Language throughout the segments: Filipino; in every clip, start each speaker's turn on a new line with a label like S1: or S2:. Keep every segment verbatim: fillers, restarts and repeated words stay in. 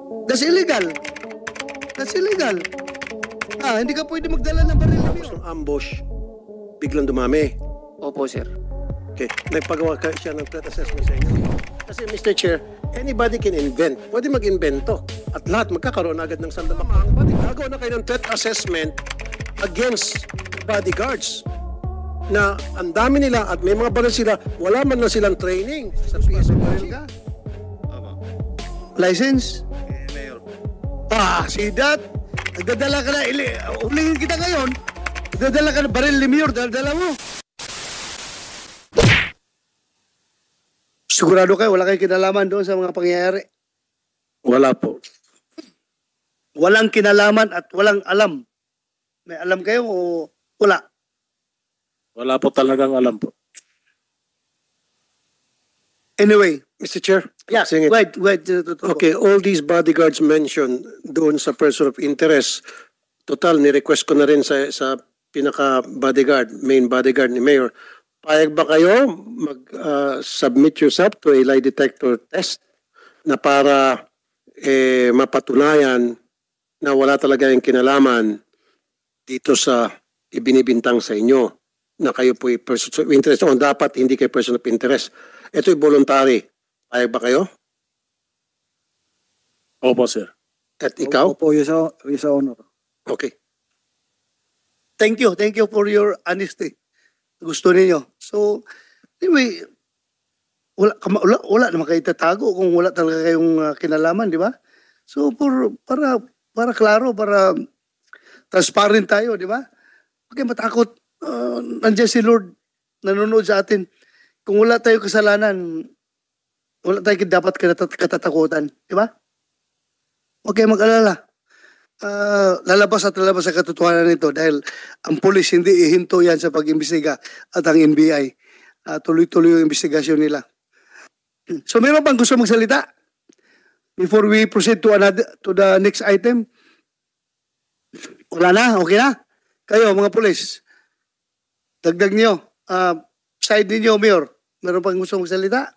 S1: That's illegal. That's illegal. Ah, hindi ka pwede magdala ng baril.
S2: Tapos ng ambush, biglang dumami.
S3: Opo, sir.
S2: Okay, nagpagawa ka siya ng threat assessment sa inyo. Kasi Mister Chair, anybody can invent. Pwede mag-invento. At lahat magkakaroon agad ng sandamakang body. Gagawa na kayo ng threat assessment against bodyguards. Na ang dami nila at may mga baril sila, wala man na silang training sa P S O.
S1: License?
S4: Eh, Mayor.
S1: Ah, see that? Nagdadala ka na, ili, ulingin kita ngayon. Nagdadala ka na baril ni Mayor, dala mo. Sigurado kayo, wala kayong kinalaman doon sa mga pangyayari.
S2: Wala po.
S1: Walang kinalaman at walang alam. May alam kayo o wala?
S2: Wala po talagang alam po.
S1: Anyway.
S2: Mister Chair?
S1: Yeah,
S2: Singit.
S1: wait, wait.
S2: Okay, all these bodyguards mentioned doon sa person of interest, total, ni-request ko na rin sa, sa pinaka-bodyguard, main bodyguard ni Mayor, payag ba kayo mag-submit uh, yourself to a lie detector test na para eh, mapatunayan na wala talaga yung kinalaman dito sa ibinibintang sa inyo na kayo po ay person of interest o dapat hindi kayo person of interest. Ito'y voluntary. Payag ba kayo?
S4: Opo, sir.
S2: At ikaw?
S1: Opo, yes, yes, honor.
S2: Okay.
S1: Thank you. Thank you for your honesty. Gusto ninyo. So, anyway, wala, wala, wala naman kayo tatago kung wala talaga kayong uh, kinalaman, di ba? So, for, para, para klaro, para transparent tayo, di ba? Okay, matakot. Uh, nandiyan si Lord, nanonood sa atin. Kung wala tayo kasalanan, wala tayo dapat katatakutan. Di ba? Okay, mag-alala. Uh, lalabas at lalabas sa katotohanan nito dahil ang pulis hindi ihinto yan sa pag-imbestiga at ang N B I. Uh, tuloy-tuloy yung investigasyon nila. So, meron bang gusto magsalita? Before we proceed to, another, to the next item? Wala na? Okay na? Kayo, mga pulis. Dagdag niyo. Uh, side niyo, Mayor. Meron pang gusto magsalita?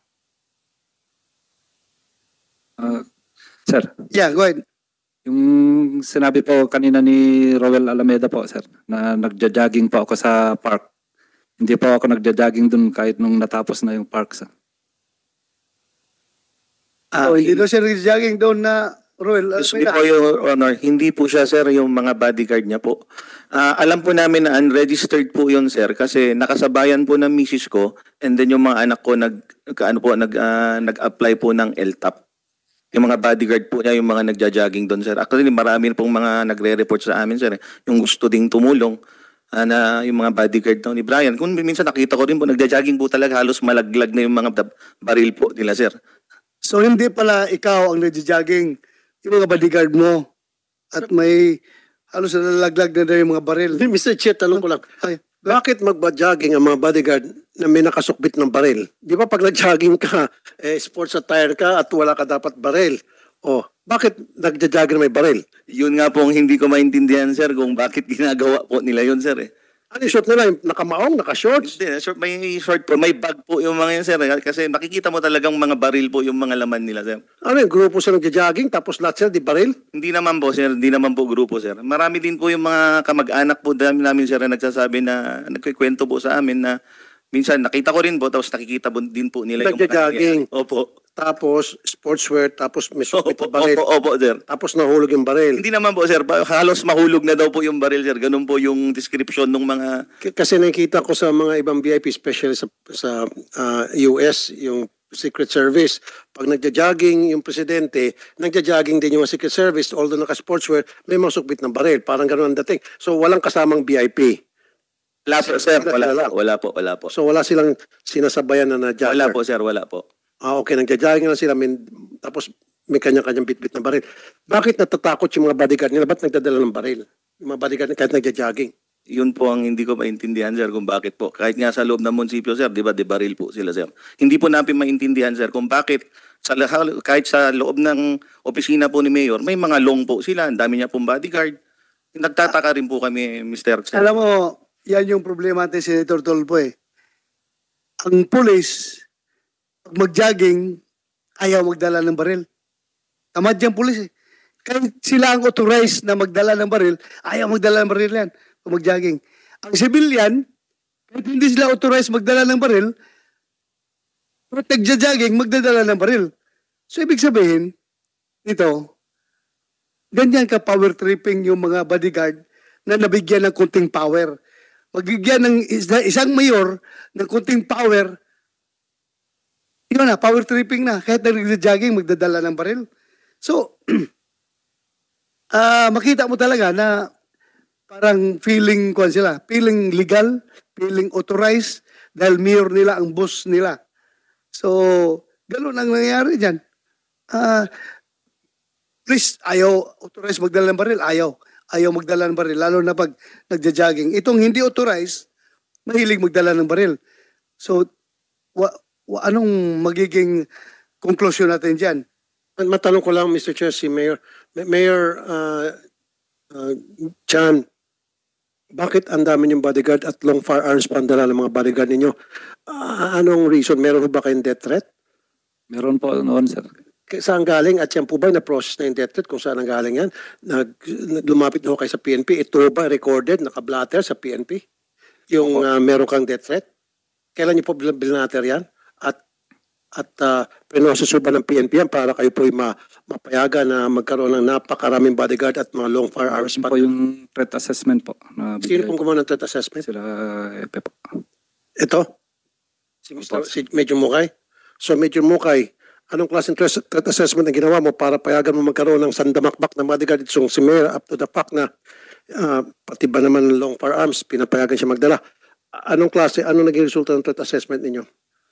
S5: Uh, sir.
S1: Yeah, go ahead.
S5: Yung sinabi po kanina ni Roel Alameda po, sir, na nagja-jogging po ako sa park. Hindi po ako nagja-jogging dun kahit nung natapos na yung park, sir.
S1: Ah, so, hindi daw siya nagja-jogging doon na Roel
S4: Excuse me
S1: Alameda.
S4: po, Your Honor. Hindi po siya, sir, yung mga bodyguard niya po. Uh, alam po namin na unregistered po yun, sir, kasi nakasabayan po ng misis ko and then yung mga anak ko nag, ano po, nag, uh, nag-apply po ng L T A P. Yung mga bodyguard po niya, yung mga nagja-jogging doon, sir. Actually, marami pong mga nagre-report sa amin, sir. Yung gusto ding tumulong uh, na yung mga bodyguard daw ni Brian. Kung minsan nakita ko rin po, nagja-jogging po talaga, halos malaglag na yung mga baril po nila, sir.
S1: So, hindi pala ikaw ang nagja-jogging, yung mga bodyguard mo. At may halos nalalaglag na na yung mga baril.
S2: Mister Chair, talong ko lang.
S1: Ay,
S2: Bakit magba-jogging ang mga bodyguard na may nakasukbit ng baril? Di ba pag nag-jogging ka, eh, sports attire ka at wala ka dapat baril? O, bakit nagja-jogging na may baril?
S4: Yun nga po ang hindi ko maintindihan, sir, kung bakit ginagawa po nila yun, sir. Eh.
S2: Ano yung short nila? Yung nakamaong, nakashorts?
S4: Hindi, short, may short po, may bag po yung mga yun, sir. Kasi nakikita mo talagang mga baril po yung mga laman nila, sir.
S2: Ano yung grupo sila nagja-jogging tapos lahat sila di baril?
S4: Hindi naman po, sir. Hindi naman po grupo, sir. Marami din po yung mga kamag-anak po namin, sir, na nagsasabi na, nagkikwento po sa amin na minsan nakita ko rin po, tapos nakikita po din po nila
S2: nagja-jogging.
S4: Opo.
S2: Tapos sportswear, tapos may sukbit
S4: Opo,
S2: na baril.
S4: opo, opo, sir.
S2: Tapos nahulog yung baril.
S4: Hindi naman po, sir. Halos mahulog na daw po yung baril, sir. Ganun po yung description ng mga...
S2: K- Kasi nakikita ko sa mga ibang V I P, especially sa, sa uh, U S, yung Secret Service, pag nagja-jogging yung presidente, nagja-jogging din yung Secret Service, although naka-sportswear, may mga sukbit ng baril. Parang ganun ang dating. So walang kasamang V I P.
S4: Wala po, sir. Wala, wala po, wala po.
S2: So wala silang sinasabayan na na-jogger.
S4: Wala po, sir. Wala po.
S2: Ah, okay, nagja-jogging lang sila, may, tapos may kanya-kanyang bit-bit na baril. Bakit natatakot yung mga bodyguard nila? Ba't nagdadala ng baril? Yung mga bodyguard kahit nagja-jogging.
S4: Yun po ang hindi ko maintindihan, sir, kung bakit po. Kahit nga sa loob ng munisipyo, sir, di ba, di baril po sila, sir. Hindi po namin maintindihan, sir, kung bakit sa, kahit sa loob ng opisina po ni Mayor, may mga long po sila. Ang dami niya pong bodyguard. Nagtataka rin po kami, Mister Sir.
S1: Alam mo, yan yung problema natin, Senator Tolpo eh. Ang police, pag mag-jogging, ayaw magdala ng baril. Tamad yung pulis eh. kahit sila ang authorized na magdala ng baril, ayaw magdala ng baril yan kung mag-jogging. Ang civilian, kahit hindi sila authorized magdala ng baril, pero nagja-jogging, magdadala ng baril. So, ibig sabihin, ito, ganyan ka power tripping yung mga bodyguard na nabigyan ng kunting power. Magbigyan ng isa- isang mayor ng kunting power, yun na, power tripping na. Kahit nagja-jogging, magdadala ng baril. So, ah makita mo talaga na parang feeling kuan sila, feeling legal, feeling authorized dahil mayor nila ang boss nila. So, ganun ang nangyayari dyan. Ah, please, ayaw authorized magdala ng baril, ayaw. Ayaw magdala ng baril, lalo na pag nagja-jogging. Itong hindi authorized, mahilig magdala ng baril. So, wa, wa, anong magiging conclusion natin dyan?
S2: Matanong ko lang, Mister Chair, si Mayor, Mayor uh, uh, Chan, bakit ang dami niyong bodyguard at long firearms pandala ng mga bodyguard ninyo? Ah, anong reason? Meron ba kayong death threat?
S5: Meron po noon, sir.
S2: K- Saan galing? At yan po ba na-process na yung death threat? Kung saan ang galing yan? Nag, nag- lumapit na ho kayo sa P N P. Ito ba recorded, naka-blatter sa P N P? Yung uh, meron kang death threat? Kailan niyo po bil- bilnater yan? At at uh, pinasusuban ng P N P yan para kayo po ma mapayagan na magkaroon ng napakaraming bodyguard at mga long firearms.
S5: Meron po yung threat assessment po. Na
S2: Sino
S5: bigay
S2: pong gumawa ng threat assessment?
S5: sila, F P po.
S2: Ito? Si Mister Si Major Mukay? So Major Mukay, anong klaseng threat threat assessment ang ginawa mo para payagan mo magkaroon ng sandamakbak na bodyguard itong si Mayor up to the fact na uh, pati ba naman ng long firearms, pinapayagan siya magdala? Anong klase, anong naging resulta ng threat assessment ninyo?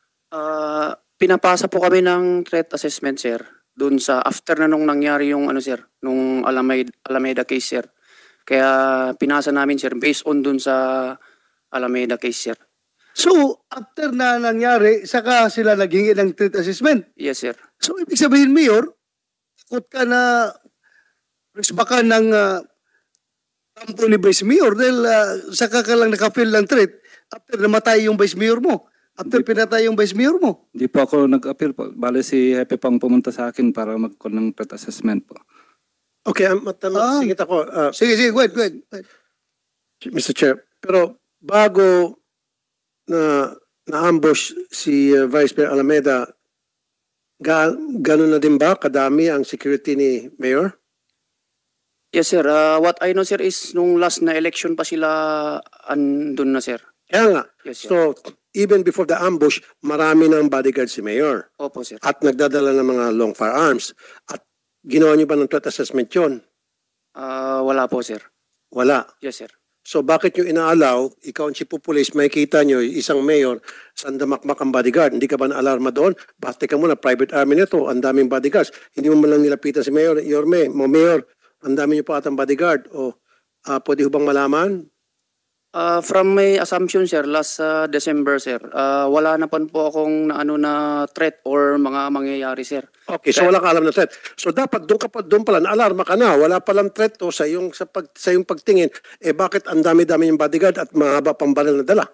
S3: Ah, pinapasa po kami ng threat assessment, sir. Doon sa after na nung nangyari yung ano, sir, nung Alameda, Alameda case, sir. Kaya pinasa namin, sir, based on doon sa Alameda case, sir.
S1: So, after na nangyari, saka sila naghingi ng threat assessment.
S3: Yes, sir.
S1: So, ibig sabihin, Mayor, takot ka na risbakan ng uh, kampo ni Vice Mayor dahil uh, saka ka lang nakapil ng threat after namatay yung Vice Mayor mo. After pinatay yung Vice Mayor mo.
S5: Hindi po ako nag-appeal po. Bale si Hepe pang pumunta sa akin para mag-call ng threat assessment po.
S2: Okay, um, matanong,
S1: Ah.
S2: sige ako, uh,
S1: Sige, sige, go ahead, go ahead.
S2: Mister Chair, pero bago na na-ambush si uh, Vice Mayor Alameda, ga, gano'n na din ba kadami ang security ni Mayor?
S3: Yes, sir. Ah, what I know, sir, is nung last na election pa sila andun na, sir.
S2: Kaya nga,
S3: Yes, sir.
S2: so even before the ambush, marami ng bodyguard si Mayor
S3: Opo, sir.
S2: at nagdadala ng mga long firearms. At ginawa niyo ba ng threat assessment yun?
S3: Ah, wala po, sir.
S2: Wala.
S3: Yes, sir.
S2: So bakit nyo inaalaw, ikaw ang chief of police, makikita nyo isang mayor, sandamakmak ang bodyguard, hindi ka ba na-alarma doon? Basta ka muna, private army nito, ang daming bodyguards. Hindi mo man lang nilapitan si Mayor, Yorme, mo Mayor, ang dami nyo pa atang bodyguard. O uh, pwede ho bang malaman?
S3: Ah, from my assumption, sir, last ah, December, sir, ah, wala na pan po akong na, ano na threat or mga mangyayari, sir.
S2: Okay, so wala ka alam na threat. So dapat doon ka pa doon pala na-alarma ka na. Wala pa lang threat o sa yung sa pag sa yung pagtingin, eh bakit ang dami-dami yung bodyguard at mahaba pang baril na dala?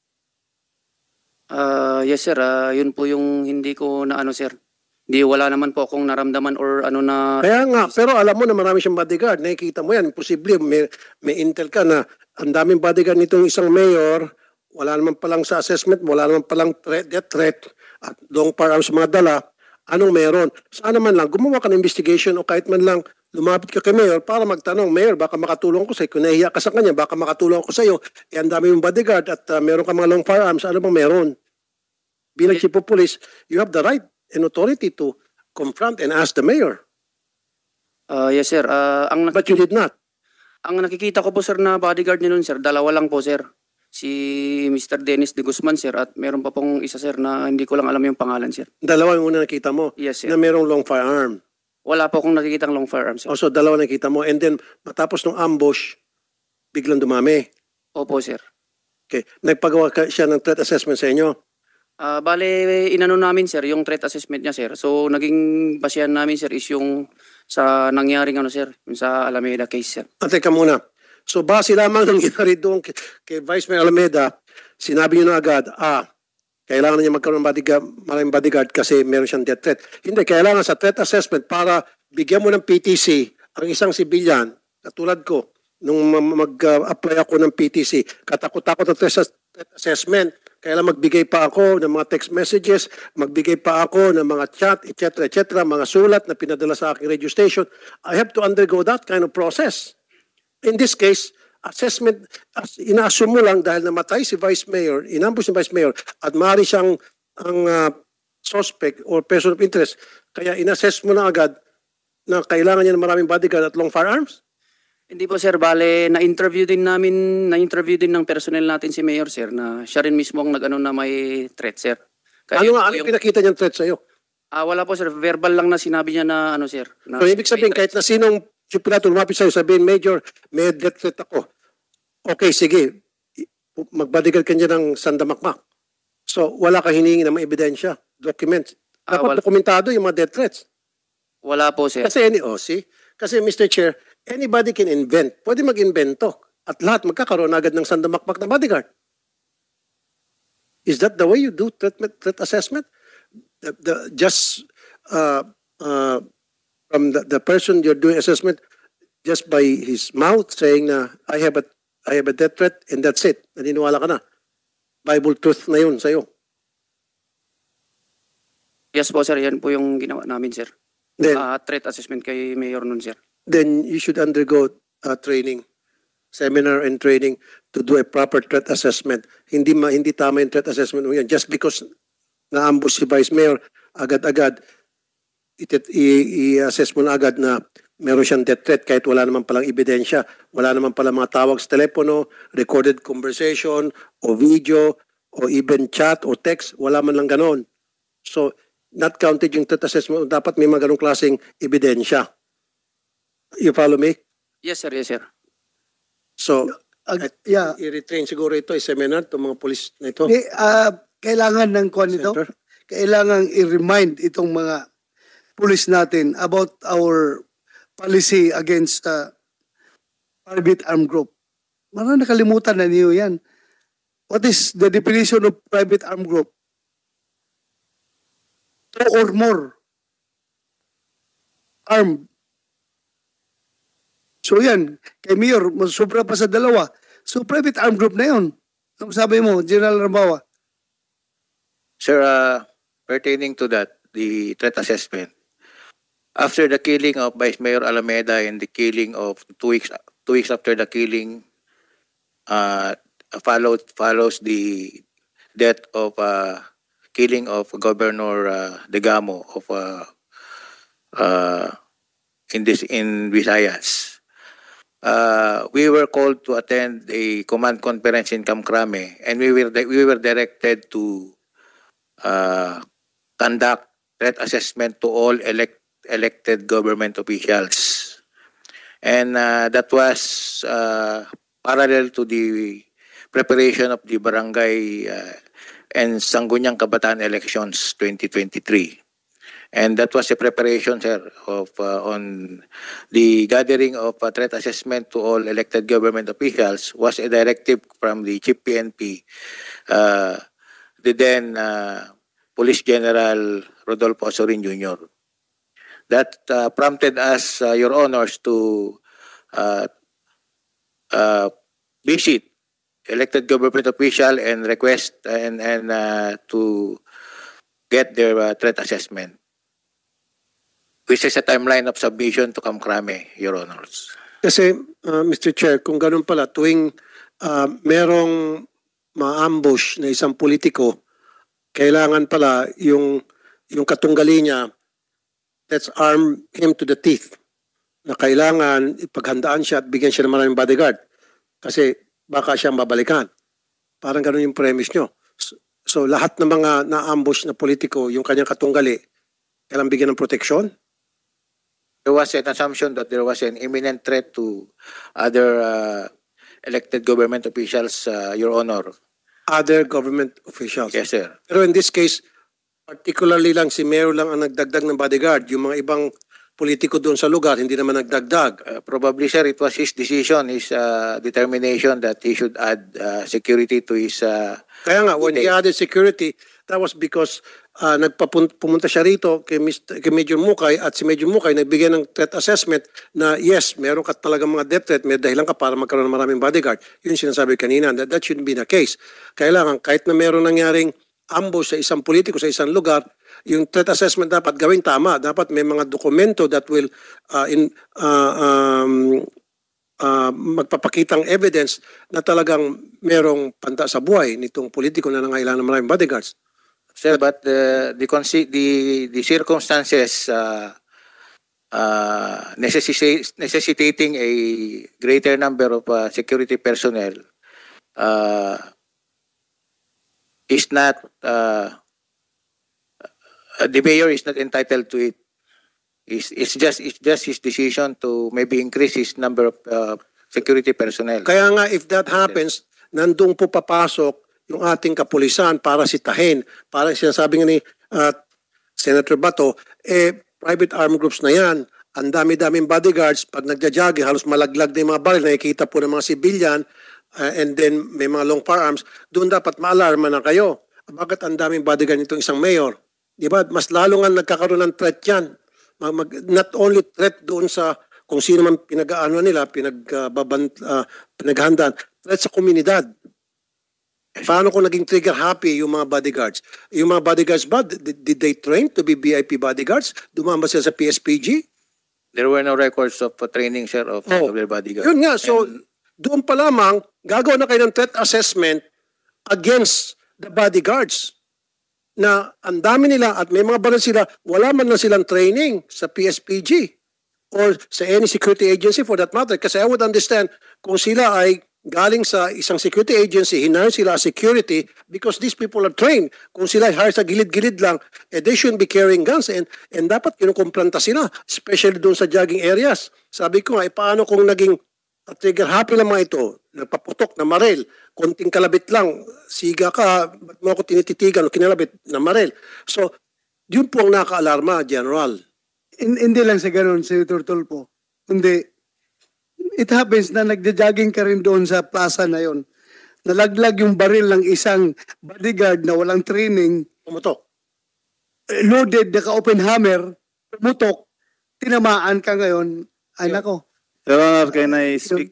S3: Ah, yes, sir. Ah, yun po yung hindi ko na ano, sir. Hindi, wala naman po akong naramdaman or ano na...
S2: Kaya nga, pero alam mo na marami siyang bodyguard. Nakikita mo yan. Posible, may, may intel ka na ang daming bodyguard nitong isang mayor, wala naman palang sa assessment, wala naman palang threat, death threat, at long firearms mga dala. Anong meron? Sana man lang, gumawa ka ng investigation o kahit man lang lumapit ka kay mayor para magtanong, Mayor, baka makatulong ko sa iyo. Kung nahihiya ka sa kanya, baka makatulong ko sa iyo. Eh, ang dami yung bodyguard at uh, meron ka mga long firearms. Ano bang meron? Bilang chief of police, you have the right and authority to confront and ask the mayor.
S3: Ah, yes, sir. Ah, ang,
S2: But you did not.
S3: ang nakikita ko po, sir, na bodyguard niyo nun, sir, dalawa lang po, sir. Si Mister Dennis de Guzman, sir, at meron pa pong isa, sir, na hindi ko lang alam yung pangalan, sir.
S2: Dalawa yung una nakita mo
S3: Yes, sir.
S2: na merong long firearm.
S3: Wala po akong nakikitang long firearm, sir.
S2: Also, dalawa nakita mo. And then, matapos ng ambush, biglang dumami.
S3: Opo, sir.
S2: Okay. Nagpagawa ka siya ng threat assessment sa inyo.
S3: Ah, bale, inano namin, sir, yung threat assessment niya, sir. So, naging basihan namin, sir, is yung sa nangyaring ano, sir, yung sa Alameda case, sir.
S2: At teka muna. So, base lamang ng ginari doon kay, kay Vice Mayor Alameda, sinabi niyo na agad, ah, kailangan niya magkaroon ng bodyguard, maraming bodyguard kasi meron siyang death threat. Hindi, kailangan sa threat assessment para bigyan mo ng P T C ang isang sibilyan, katulad ko, nung ma- mag-apply ako ng P T C, katakot-takot ng threat threat assessment. Kaya lang magbigay pa ako ng mga text messages, magbigay pa ako ng mga chat, et cetera, et cetera, mga sulat na pinadala sa aking radio station. I have to undergo that kind of process. In this case, assessment, as, ina-assume mo lang dahil namatay si Vice Mayor, inambush si Vice Mayor, at maaari siyang ang uh, suspect or person of interest, kaya inassess mo na agad na kailangan niya ng maraming bodyguard at long firearms?
S3: Hindi po sir, bale na-interview din namin, na-interview din ng personnel natin si Mayor sir na siya rin mismo ang nag-ano na may threat sir.
S2: Ano
S3: yun
S2: nga,
S3: po
S2: ano
S3: yung-
S2: pinakita niyang threat sa'yo?
S3: Ah, wala po sir, verbal lang na sinabi niya na ano sir. Na
S2: So, ibig sabihin,
S3: may
S2: kahit na sinong sipulato lumapit sa'yo, sabihin, Major, may death threat ako. Okay, sige. I- Magbodyguard ka niya ng sandamakmak. So, wala ka hiningi ng mga ebidensya, documents.
S3: Ah,
S2: Dapat
S3: wala.
S2: dokumentado yung mga death threats.
S3: Wala po sir.
S2: Kasi, any, oh, see? Kasi, Mister Chair, anybody can invent. Pwede mag-invento. At lahat magkakaroon agad ng sandamakmak na bodyguard. Is that the way you do threat, threat assessment? The, the, just uh, uh, from the, the person you're doing assessment, just by his mouth saying na I have a I have a death threat and that's it. Naniniwala ka na. Bible truth na yun sa'yo.
S3: Yes po sir, yan po yung ginawa namin sir.
S2: Then,
S3: Ah, threat assessment kay Mayor nun sir.
S2: then you should undergo uh, training, seminar and training to do a proper threat assessment. Hindi ma, hindi tama yung threat assessment mo yan. Just because na-ambush si Vice Mayor, agad-agad, itit- i- i-assess mo na agad na meron siyang death threat kahit wala naman palang ebidensya, wala naman palang mga tawag sa telepono, recorded conversation, o video, o even chat, o text, wala man lang ganon. So, not counted yung threat assessment, dapat may mga ganong klaseng ebidensya. You follow me?
S3: Yes sir, yes sir.
S2: So,
S1: Ag-
S2: at
S1: yeah.
S2: i-retrain siguro ito, i-seminar, itong mga polis na ito.
S1: Eh, ah, kailangan ng kwan ito.
S2: Senator?
S1: Kailangan i-remind itong mga pulis natin about our policy against uh, private armed group. Marang nakalimutan na niyo yan. What is the definition of private armed group? Two or more armed. So yan, kay Mayor, mas sobra pa sa dalawa. So private armed group na yun. Ang sabi mo, General Rambawa.
S6: Sir, uh, pertaining to that, the threat assessment, after the killing of Vice Mayor Alameda and the killing of two weeks two weeks after the killing, uh, followed follows the death of uh, killing of Governor uh, Degamo of uh, uh, in this in Visayas. Uh, we were called to attend a command conference in Kamkrame, and we were we were directed to uh, conduct threat assessment to all elect, elected government officials. And uh, that was uh, parallel to the preparation of the barangay uh, and Sangguniang Kabataan elections twenty twenty-three. And that was a preparation, sir, of uh, on the gathering of uh, threat assessment to all elected government officials was a directive from the Chief P N P, uh, the then uh, Police General Rodolfo Osorin Junior That uh, prompted us, uh, Your Honors, to uh, uh, visit elected government official and request and and uh, to get their uh, threat assessment, which is a timeline of submission to Kamkrame, Your Honors.
S2: Kasi, uh, Mister Chair, kung ganun pala, tuwing uh, merong ma-ambush na isang politiko, kailangan pala yung, yung katunggali niya, let's arm him to the teeth, na kailangan ipaghandaan siya at bigyan siya ng maraming bodyguard. Kasi baka siyang babalikan. Parang ganun yung premise nyo. So, so lahat ng mga na-ambush na politiko, yung kanyang katunggali, kailangan bigyan ng proteksyon?
S6: There was an assumption that there was an imminent threat to other uh, elected government officials, uh, Your Honor.
S2: Other government officials.
S6: Yes, sir.
S2: Pero in this case, particularly lang si Mayor lang ang nagdagdag ng bodyguard. Yung mga ibang politiko doon sa lugar, hindi naman nagdagdag.
S6: Uh, probably, sir, it was his decision, his uh, determination that he should add uh, security to his... Uh,
S2: Kaya nga, when he added security, that was because uh, nagpapun- pumunta siya rito kay, Mister kay Major Mukay at si Major Mukay nagbigay ng threat assessment na yes, meron ka talaga mga death threat, may dahilan ka para magkaroon ng maraming bodyguard. Yun sinasabi kanina, that, that shouldn't be the case. Kailangan kahit na meron nangyaring ambush sa isang politiko sa isang lugar, yung threat assessment dapat gawin tama. Dapat may mga dokumento that will uh, in uh, um, uh, magpapakitang evidence na talagang merong panta sa buhay nitong politiko na nangailangan ng maraming bodyguards.
S6: Sir, but the the consi- the, the circumstances uh, uh, necessi- necessitating a greater number of uh, security personnel uh, is not uh, uh, the mayor is not entitled to it. It's, it's just it's just his decision to maybe increase his number of uh, security personnel.
S2: Kaya nga if that happens, nandun po papasok yung ating kapulisan para sitahin. Para sinasabi nga ni uh, Senator Bato, eh, private armed groups na yan. Ang dami-daming bodyguards. Pag nagja-jogging, halos malaglag na yung mga baril. Nakikita po ng mga civilian uh, and then may mga long firearms. Doon dapat maalarma na kayo. Bakit ang daming bodyguard nitong isang mayor? Di ba? Mas lalo nga nagkakaroon ng threat yan. Mag, not only threat doon sa kung sino man pinag-aano nila, pinag-babant, uh, pinaghandaan, threat sa komunidad. Paano kung naging trigger happy yung mga bodyguards? Yung mga bodyguards ba, did, did they train to be V I P bodyguards? Dumama sila sa P S P G?
S6: There were no records of uh, training, sir, of,
S2: Oh,
S6: of their bodyguard.
S2: Yun nga, so
S6: And
S2: doon pa lamang, gagawa na kayo ng threat assessment against the bodyguards na ang dami nila at may mga baril sila, wala man na silang training sa P S P G or sa any security agency for that matter. Kasi I would understand kung sila ay galing sa isang security agency, hinire sila as security because these people are trained. Kung sila hire sa gilid-gilid lang, eh, they shouldn't be carrying guns and, and dapat kinukumplanta sila, especially doon sa jogging areas. Sabi ko nga, eh, paano kung naging trigger happy lang mga ito, nagpaputok na maril, konting kalabit lang, siga ka, ba't mo ako tinititigan o kinalabit na maril? So, yun po ang nakaalarma, General.
S1: In, hindi lang sa ganun, Senator Tulfo. Hindi. It happens na nagja-jogging ka rin doon sa plaza na yon. Nalaglag yung baril ng isang bodyguard na walang training,
S2: Pumutok.
S1: eh, loaded, naka-open hammer, pumutok, tinamaan ka ngayon. Ay nako.
S5: Your Honor, can I speak?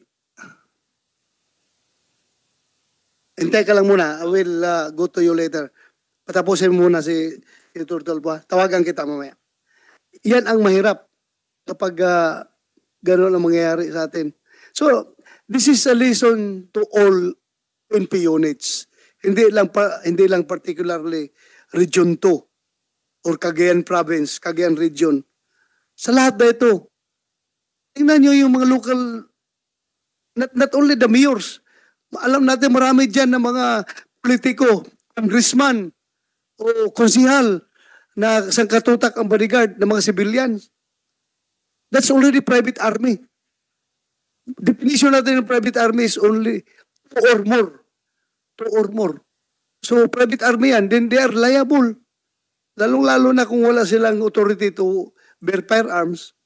S1: Hintay ka lang muna. I will uh, go to you later. Patapusin muna si, si Tulfo. Tawagan kita mamaya. Yan ang mahirap kapag uh, gano'n ang mangyayari sa atin. So, this is a lesson to all N P units. Hindi lang pa, hindi lang particularly Region two or Cagayan Province, Cagayan Region. Sa lahat na ito, tingnan nyo yung mga local, not, not only the mayors, alam natin marami dyan ng mga politiko, congressman, o konsihal na sangkatutak ang bodyguard ng mga civilians. That's already private army. Definition natin ng private army is only two or more. Two or more. So private army yan, then they are liable. Lalong-lalo na kung wala silang authority to bear firearms.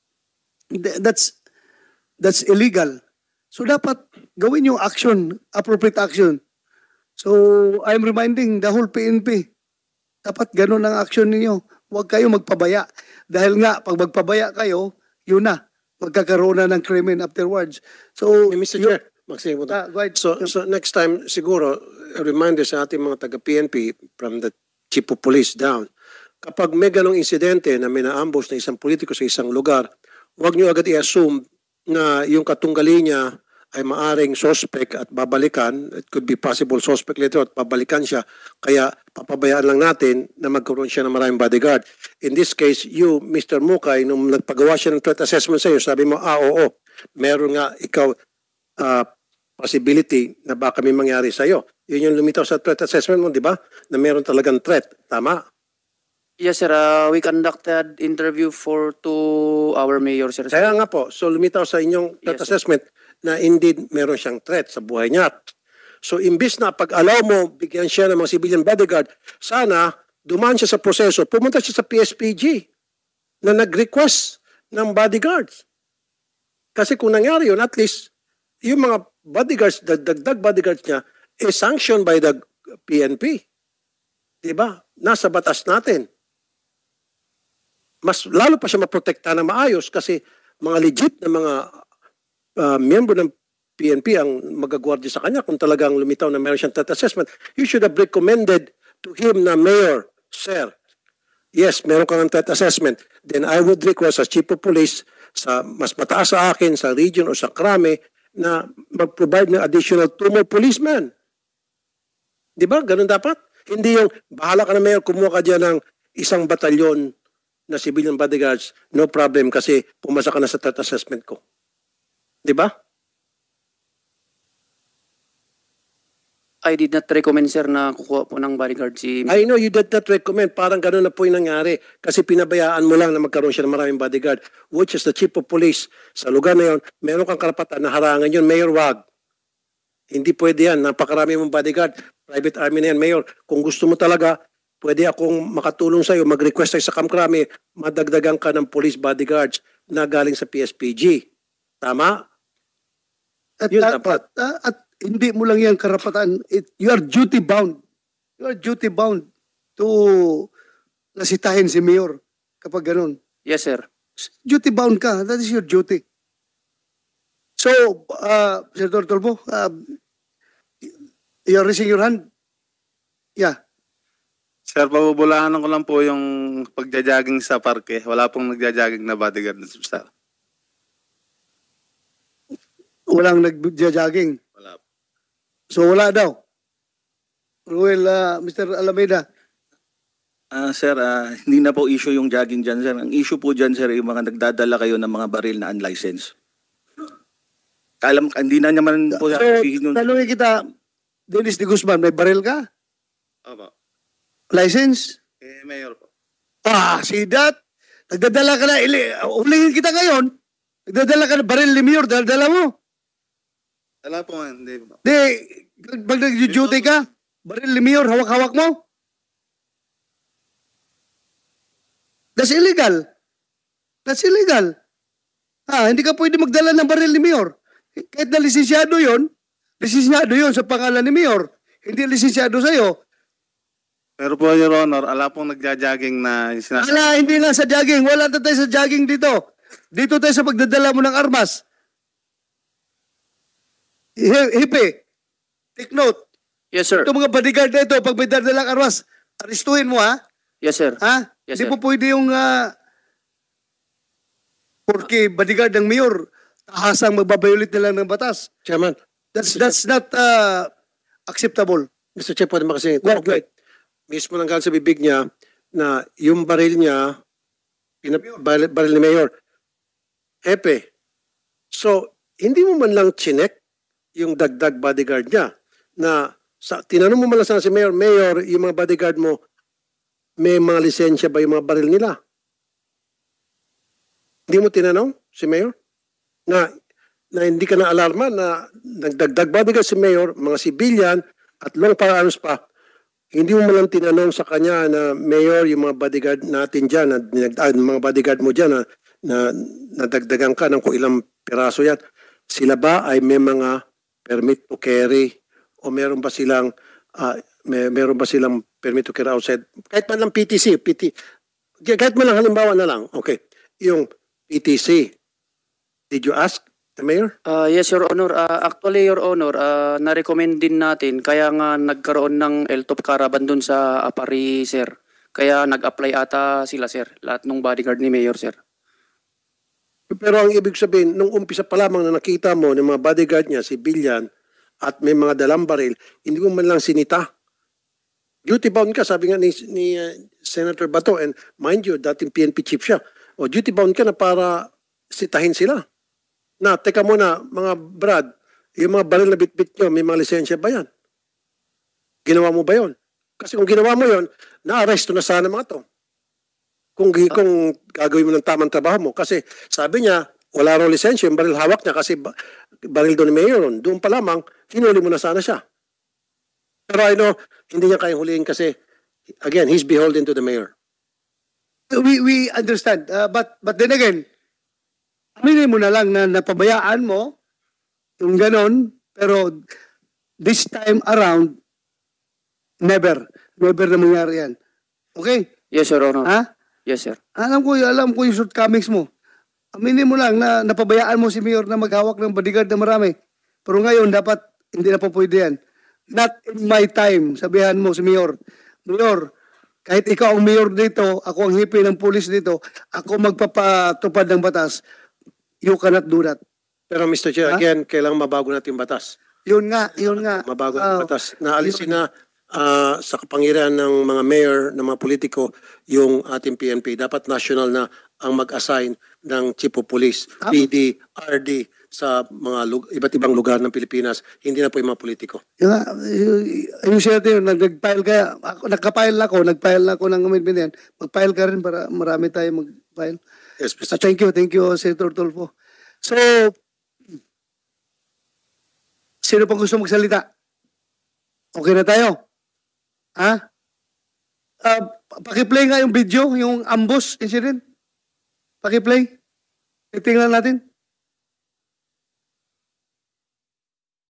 S1: That's that's illegal. So dapat gawin yung action, appropriate action. So I'm reminding the whole P N P, dapat ganun ang action ninyo. Huwag kayo magpabaya. Dahil nga, pag magpabaya kayo, yun na, magkakaroon na ng krimen afterwards. So,
S2: Eh, Mister
S1: you-
S2: Chair, magsimulat.
S1: Ah, go ahead.
S2: So, so next time, siguro, a reminder sa ating mga taga-P N P from the chief of police down, kapag may ganong insidente na may na-ambush na isang politiko sa isang lugar, huwag nyo agad i-assume na yung katunggali niya ay maaring suspect at babalikan. It could be possible suspect later at babalikan siya. Kaya papabayaan lang natin na magkaroon siya ng maraming bodyguard. In this case, you, Mister Mukay, nung nagpagawa siya ng threat assessment sa iyo, sabi mo, ah, oo, meron nga ikaw uh, possibility na baka may mangyari sa iyo. Yun yung lumitaw sa threat assessment mo, di ba? Na meron talagang threat. Tama?
S3: Yes, sir. Uh, we conducted interview for to our mayor, sir.
S2: Kaya nga po, so lumitaw sa inyong threat
S3: Yes, sir.
S2: assessment na indeed meron siyang threat sa buhay niya. So imbis na pag-allow mo, bigyan siya ng mga civilian bodyguard, sana dumaan siya sa proseso, pumunta siya sa P S P G na nag-request ng bodyguards. Kasi kung nangyari yun, at least yung mga bodyguards, dagdag bodyguards niya, is sanctioned by the P N P. Diba? Nasa batas natin. mas lalo pa siya maprotekta ng maayos kasi mga legit na mga uh, miyembro ng P N P ang magagwardya sa kanya kung talagang lumitaw na meron siyang threat assessment. You should have recommended to him na, Mayor, sir, yes, meron ka ng threat assessment. Then I would request as Chief of Police sa mas mataas sa akin, sa region o sa Krame, na mag-provide ng additional two more policemen. Di ba? Ganun dapat. Hindi yung bahala ka na, Mayor, kumuha ka dyan ng isang batalyon na civilian bodyguards, no problem kasi pumasa ka na sa threat assessment ko. Di ba?
S3: I did not recommend, sir, na kukuha po ng bodyguard si...
S2: I know you did not recommend. Parang gano'n na po yung nangyari. Kasi pinabayaan mo lang na magkaroon siya ng maraming bodyguard, which is the Chief of Police. Sa lugar na yun, meron kang karapatan na harangan yun. Mayor, wag. Hindi pwede yan. Napakarami mong bodyguard. Private army na yan, Mayor. Kung gusto mo talaga, pwede akong makatulong sa'yo. Mag-request tayo sa Kamkrami, madagdagan ka ng police bodyguards na galing sa P S P G. Tama?
S1: At,
S2: Yun
S1: at,
S2: dapat.
S1: at, at hindi mo lang yan karapatan. It, you are duty bound. You are duty bound to lasitahin si Mayor kapag ganun.
S3: Yes, sir.
S1: Duty bound ka. That is your duty. So, uh, Senator Tolpo, uh, you're raising your hand? Yeah.
S7: Sir, pabubulahan ko lang po yung pagja-jogging sa parke. Wala pong nagja-jogging na bodyguard, sir.
S1: Walang nag-jogging.
S7: Wala po.
S1: So, wala daw. Well, uh, Mister Alameda.
S4: Ah, sir, ah, hindi na po issue yung jogging dyan, sir. Ang issue po dyan, sir, yung mga nagdadala kayo ng mga baril na unlicensed. Alam, hindi na naman po
S1: So,
S4: sabihin yun.
S1: tanongin kita, Dennis de Guzman, may baril ka?
S7: Opo.
S1: License?
S7: Eh, Mayor po.
S1: Ah, see that? Nagdadala ka na, ili, ulingin kita ngayon. Nagdadala ka na baril ni Mayor, dala mo.
S7: Wala po, hindi po.
S1: Di, pag nag-duty ka, baril ni Mayor, hawak-hawak mo. That's illegal. That's illegal. Ah, hindi ka pwede magdala ng baril ni Mayor. Kahit na lisensyado yon, lisensyado yon sa pangalan ni Mayor. Hindi lisensyado sa'yo.
S7: Pero po, Your Honor, ala pong nagja-jogging na sinasabi.
S1: Wala, hindi nga sa jogging. Wala na tayo sa jogging dito. Dito tayo sa pagdadala mo ng armas. Hipe, take note.
S3: Yes, sir.
S1: Ito mga bodyguard na ito, pag may dadalang armas, aristuhin mo ha.
S3: Yes, sir.
S1: Ha?
S3: Yes,
S1: Hindi
S3: sir.
S1: po pwede yung uh, porque bodyguard ng Mayor, tahasang magbabayulit na lang ng batas.
S2: Chairman,
S1: That's that's not uh, acceptable.
S2: Mister Chair, pwede makasingit.
S1: Go,
S2: Okay. Mismo nang galing sa bibig niya na yung baril niya, pinap- baril, baril ni Mayor, Hepe. So, hindi mo man lang chinek yung dagdag bodyguard niya na sa, tinanong mo man lang sana si Mayor, Mayor, yung mga bodyguard mo, may mga lisensya ba yung mga baril nila? Hindi mo tinanong si Mayor? Na, na hindi ka na alarma na nagdagdag bodyguard si Mayor, mga civilian at long firearms pa, hindi mo man lang tinanong sa kanya na Mayor, yung mga bodyguard natin dyan, na, ah, mga bodyguard mo dyan na, na nadagdagan ka ng kung ilang piraso yan, sila ba ay may mga permit to carry o meron ba silang uh, may, meron ba silang permit to carry outside? Kahit man lang P T C, P T, kahit man lang halimbawa na lang, okay, yung P T C, did you ask the Mayor?
S3: Uh, yes, Your Honor. Uh, actually, Your Honor, uh, na-recommend din natin. Kaya nga nagkaroon ng L T O P caravan dun sa Apari, sir. Kaya nag-apply ata sila, sir. Lahat ng bodyguard ni Mayor, sir.
S2: Pero ang ibig sabihin, nung umpisa pa lamang na nakita mo ng mga bodyguard niya, si Billian, at may mga dalang baril, hindi mo man lang sinita. Duty bound ka, sabi nga ni, ni uh, Senator Bato, and mind you, dating P N P chief siya. O duty bound ka na para sitahin sila. Na, teka muna, mga Brad, yung mga baril na bitbit nyo, may mga lisensya ba yan? Ginawa mo ba yon? Kasi kung ginawa mo yon, na-arresto na sana mga to. Kung, kung gagawin mo ng tamang trabaho mo. Kasi sabi niya, wala raw lisensya, yung baril hawak niya kasi ba, baril doon ni Mayor. Doon pa lamang, hinuli mo na sana siya. Pero I know, hindi niya kayang huliin kasi, again, he's beholden to the Mayor.
S1: We we understand. Uh, but but then again, aminin mo na lang na napabayaan mo yung ganon, pero this time around, never. Never na mangyari yan. Okay?
S3: Yes, Your Honor.
S1: Ha?
S3: Yes, sir.
S1: Alam ko, alam ko yung shortcomings mo. Aminin mo lang na napabayaan mo si Mayor na maghawak ng bodyguard na marami. Pero ngayon, dapat hindi na po pwede yan. Not in my time, sabihan mo si Mayor. Mayor, kahit ikaw ang Mayor dito, ako ang hipi ng pulis dito, ako magpapatupad ng batas, you cannot do that.
S2: Pero Mister Chair,
S1: Ha?
S2: again, kailangan mabago natin yung batas.
S1: Yun nga, yun nga.
S2: Mabago
S1: Ah,
S2: ang batas. Naalisin na ah, sa kapangyarihan ng mga mayor, ng mga politiko, yung ating P N P. Dapat national na ang mag-assign ng chief of police,
S1: Tama.
S2: P D, R D, sa mga lug- iba't ibang lugar ng Pilipinas. Hindi na po yung mga politiko.
S1: Yung, nga, y- yung siya yun, nag- nag-file kaya, ako, nagka-file ako, nag-file ako ng amendment yan. Mag-file ka rin para marami tayo mag-file.
S2: Yes, Mister
S1: Ah, thank you, thank you, Senator Tulfo. So, sino pang gusto magsalita? Okay na tayo? Ha? Ah, pakiplay nga yung video, yung ambush incident. Pakiplay. Titingnan natin.